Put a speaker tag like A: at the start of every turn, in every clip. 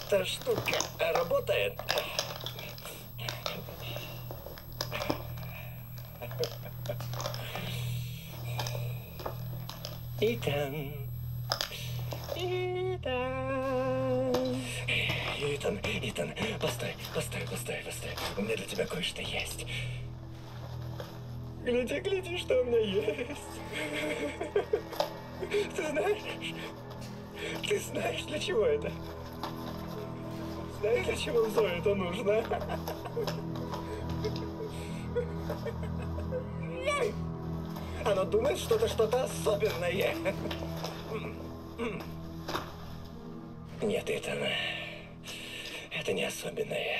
A: эта штука работает? Итан. Итан, постой. У меня для тебя кое-что есть. Гляди, что у меня есть. Ты знаешь, для чего это? Знаешь, для чего Зое это нужно? Оно думает, что это что-то особенное. Нет, Итан, это не особенное.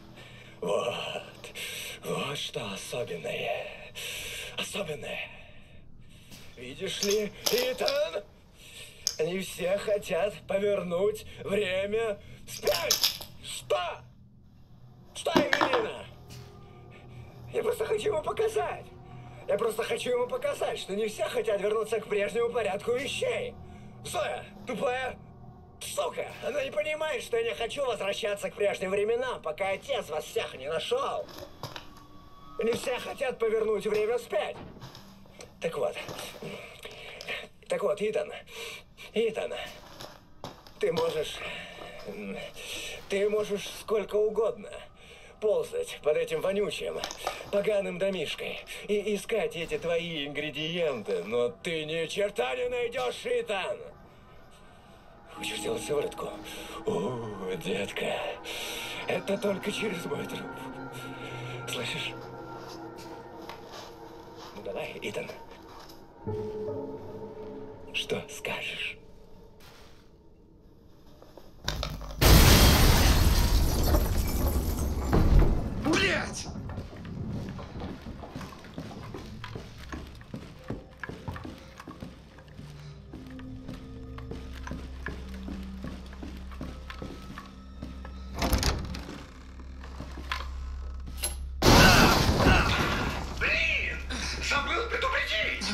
A: Вот что особенное. Видишь ли, Итан, они все хотят повернуть время вспять. Что? Что, Эвелина? Я просто хочу ему показать, что не все хотят вернуться к прежнему порядку вещей. Зоя, тупая сука, она не понимает, что я не хочу возвращаться к прежним временам, пока отец вас всех не нашел. Они все хотят повернуть время вспять. Так вот, Итан, ты можешь сколько угодно ползать под этим вонючим, поганым домишкой и искать эти твои ингредиенты, но ты ни черта не найдешь, Итан! Хочешь сделать сыворотку? О, детка, это только через мой труп. Слышишь? Ну давай, Итан. Что скажешь?
B: Блять!
A: Блин! Забыл предупредить!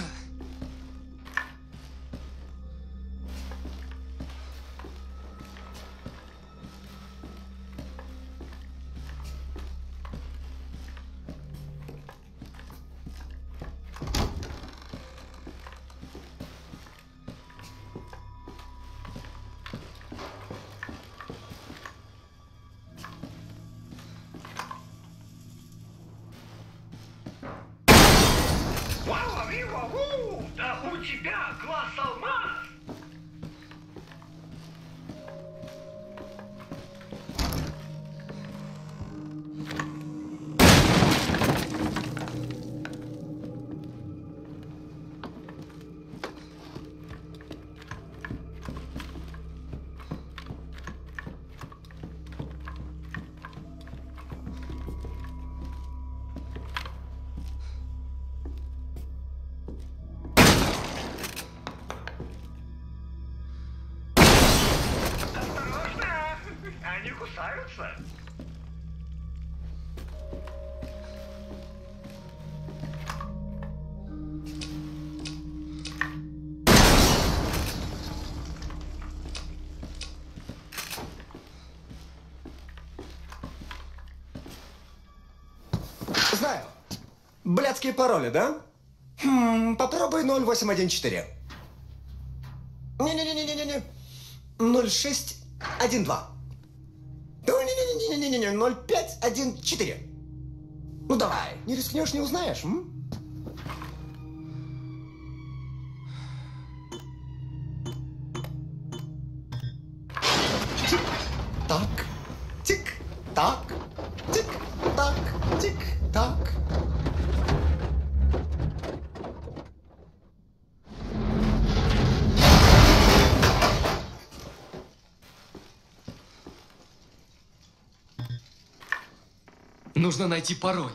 A: Да у тебя глаз алмаз! Они кусаются?
C: Знаю. Блядские пароли, да? Попробуй 0814. Не-не-не-не-не-не. 0612. Не-не-не-не-не-не. 0514. Ну давай, не рискнешь, не узнаешь, Тик-так, тик-так, тик-так, тик-так.
B: Нужно найти пароль.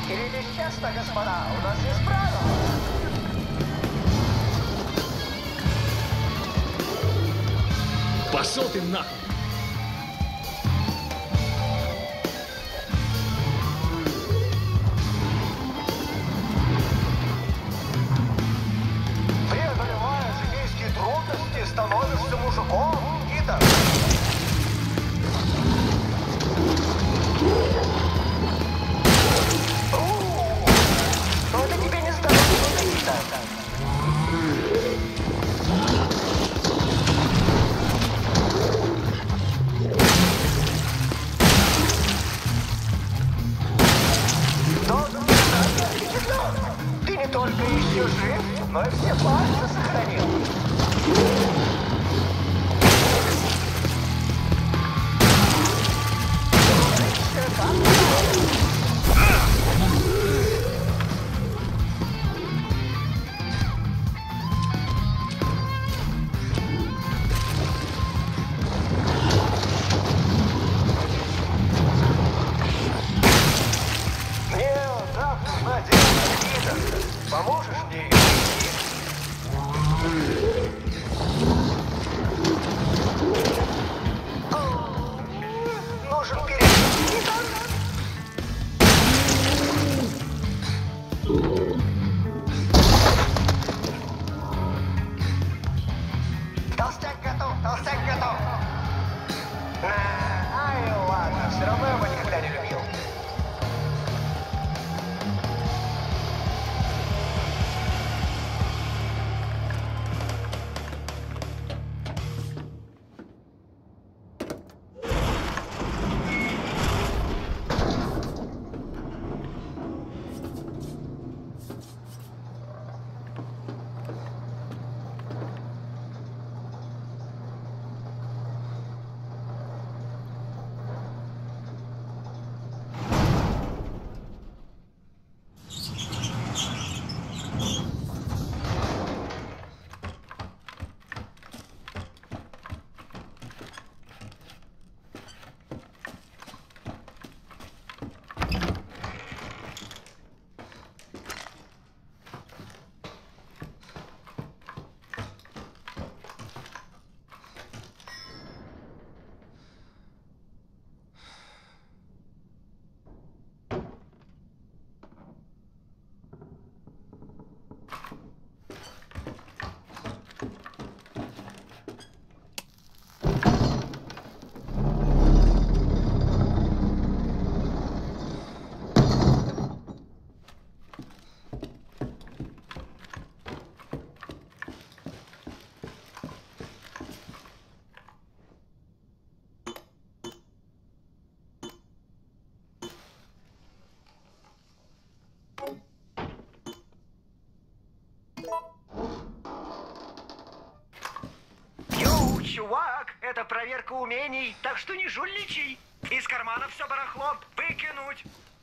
D: Или честно, господа, у нас есть правила.
B: Пошел ты нахуй!
D: Преодолевая житейские трудности, становишься мужиком, Итан. Но это тебе не здоровье, Итан. Ты не только еще жив, но и все пальцы сохранил. Мне так нужна девушка, поможешь мне ее найти? Нужен перерыв. Толстяк готов, толстяк готов. Ай, ладно, все равно его никогда не любил. Чувак, это проверка умений, так что не жульничай. Из кармана все барахло выкинуть.